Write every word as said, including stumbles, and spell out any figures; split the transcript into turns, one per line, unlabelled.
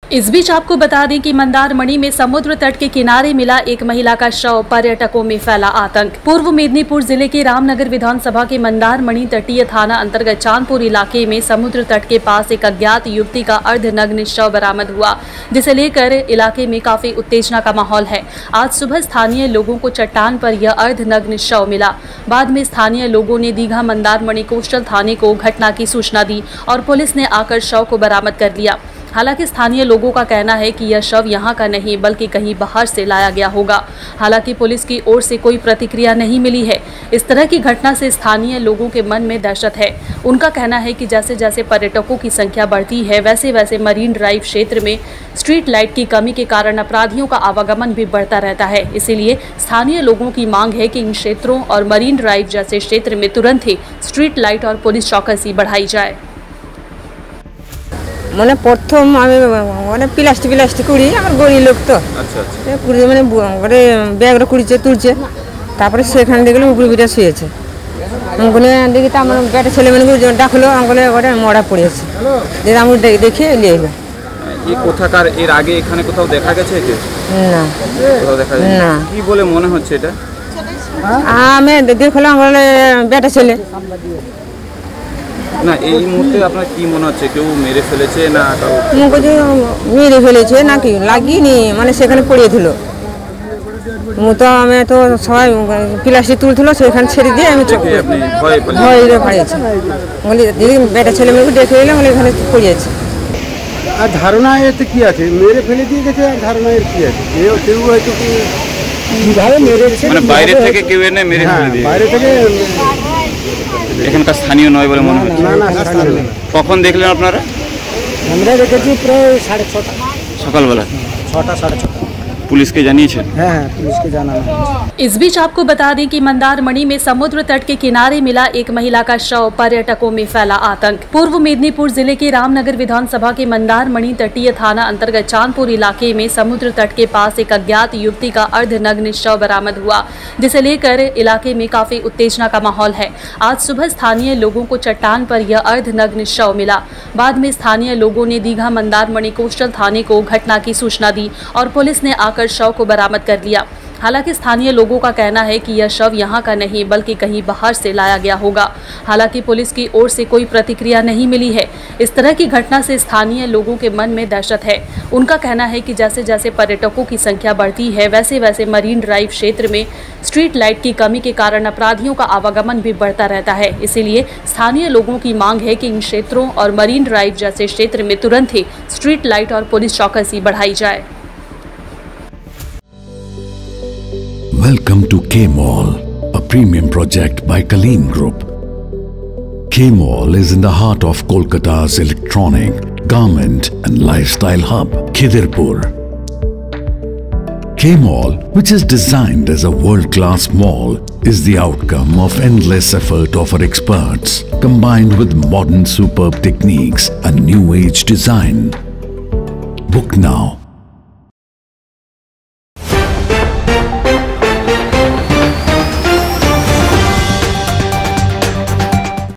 इस बीच आपको बता दें कि मंदारमणि में समुद्र तट के किनारे मिला एक महिला का शव, पर्यटकों में फैला आतंक। पूर्व मेदिनीपुर जिले के रामनगर विधानसभा के मंदारमणि तटीय थाना अंतर्गत चांदपुर इलाके में समुद्र तट के पास एक अज्ञात युवती का अर्धनग्न शव बरामद हुआ, जिसे लेकर इलाके में काफी उत्तेजना का माहौल है। आज सुबह स्थानीय लोगों को चट्टान पर यह अर्धनग्न शव मिला। बाद में स्थानीय लोगों ने दीघा मंदारमणि कोस्टल थाने को घटना की सूचना दी और पुलिस ने आकर शव को बरामद कर लिया। हालांकि स्थानीय लोगों का कहना है कि यह शव यहां का नहीं बल्कि कहीं बाहर से लाया गया होगा। हालांकि पुलिस की ओर से कोई प्रतिक्रिया नहीं मिली है। इस तरह की घटना से स्थानीय लोगों के मन में दहशत है। उनका कहना है कि जैसे जैसे पर्यटकों की संख्या बढ़ती है वैसे वैसे मरीन ड्राइव क्षेत्र में स्ट्रीट लाइट की कमी के कारण अपराधियों का आवागमन भी बढ़ता रहता है। इसीलिए स्थानीय लोगों की मांग है कि इन क्षेत्रों और मरीन ड्राइव जैसे क्षेत्र में तुरंत ही स्ट्रीट लाइट और पुलिस चौकसी बढ़ाई जाए।
মানে প্রথম আমি মানে প্লাস্টিক প্লাস্টিক কুড়ি আমার গরিব লোক তো আচ্ছা আচ্ছা কুড়ি মানে মানে ব্যাগটা কুড়িছে তুলছে, তারপরে সেখানে দেখলে উপরে বিটা শুয়েছে। ওখানে দেখি তো আমার বেটা ছেলে মানে ডাকলো, আঙ্গুলে ওটা মরা পড়েছে, যে আমি দেখে নিয়ে এলো।
এই কোথাকার এর আগে এখানে কোথাও দেখা গেছে একে?
না
কোথাও দেখা যায় না। কি বলে মনে হচ্ছে এটা?
আমি দেখলাম আঙ্গুলে বেটা ছেলে।
না এই মুহূর্তে আপনার কি মনে হচ্ছে, কেউ মেরে ফেলেছে না
মুখে মেরে ফেলেছে নাকি লাগিনি, মানে সেখানে পড়িয়ে দিল। মু তো আমি তো সবাই প্লাস্টিক তুলছিল, সেখানে ছেড়ে দিয়ে আমি ভয় পাইছি। বলি দিদি বেটা ছেলে মেয়েকে দেখে এলাম, বলে এখানে পড়িয়েছে।
আর ধারণা এতে কি আছে, মেরে ফেলে দিয়ে গেছে, আর ধারণা এর কি আছে, কেউ কেউ হয়তো কিভাবে মেরেছে
মানে বাইরে থেকে কেউ এনে মেরে ফেলে দিয়ে,
বাইরে থেকে
এখানকার স্থানীয় নয় বলে মনে হচ্ছে।
না না স্থানীয়।
কখন দেখলেন আপনারা?
আমরা দেখেছি প্রায় সাড়ে ছটা
সকালবেলা।
ছটা সাড়ে ছটা।
पुलिस के जानिए?
हाँ हाँ पुलिस के जाना है।
इस बीच आपको बता दें कि मंदारमणि में समुद्र तट के किनारे मिला एक महिला का शव, पर्यटकों में फैला आतंक। पूर्व मेदिनीपुर जिले के रामनगर विधानसभा के मंदारमणि तटीय थाना अंतर्गत चांदपुर इलाके में समुद्र तट के पास एक अज्ञात युवती का अर्धनग्न शव बरामद हुआ, जिसे लेकर इलाके में काफी उत्तेजना का माहौल है। आज सुबह स्थानीय लोगों को चट्टान पर यह अर्धनग्न शव मिला। बाद में स्थानीय लोगों ने दीघा मंदारमणि कोस्टल थाने को घटना की सूचना दी और पुलिस ने आकर शव को बरामद कर लिया। हालांकि स्थानीय लोगों का कहना है कि यह शव यहां का नहीं बल्कि कहीं बाहर से लाया गया होगा। हालांकि पुलिस की ओर से कोई प्रतिक्रिया नहीं मिली है। इस तरह की घटना से स्थानीय लोगों के मन में दहशत है। उनका कहना है कि जैसे जैसे पर्यटकों की संख्या बढ़ती है वैसे वैसे मरीन ड्राइव क्षेत्र में स्ट्रीट लाइट की कमी के कारण अपराधियों का आवागमन भी बढ़ता रहता है। इसीलिए स्थानीय लोगों की मांग है कि इन क्षेत्रों और मरीन ड्राइव जैसे क्षेत्र में तुरंत ही स्ट्रीट लाइट और पुलिस चौकसी बढ़ाई जाए।
Welcome to K-Mall, a premium project by Kaleen Group. K-Mall is in the heart of Kolkata's electronic, garment and lifestyle hub, Khidirpur. K-Mall, which is designed as a world-class mall, is the outcome of endless effort of our experts, combined with modern superb techniques and new age design. Book now